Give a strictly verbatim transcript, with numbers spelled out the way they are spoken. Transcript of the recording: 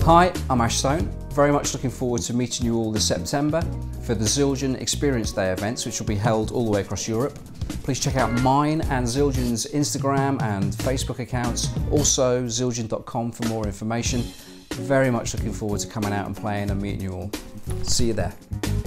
Hi, I'm Ash Soan. Very much looking forward to meeting you all this September for the Zildjian Experience Day events, which will be held all the way across Europe. Please check out mine and Zildjian's Instagram and Facebook accounts, also zildjian dot com for more information. Very much looking forward to coming out and playing and meeting you all. See you there.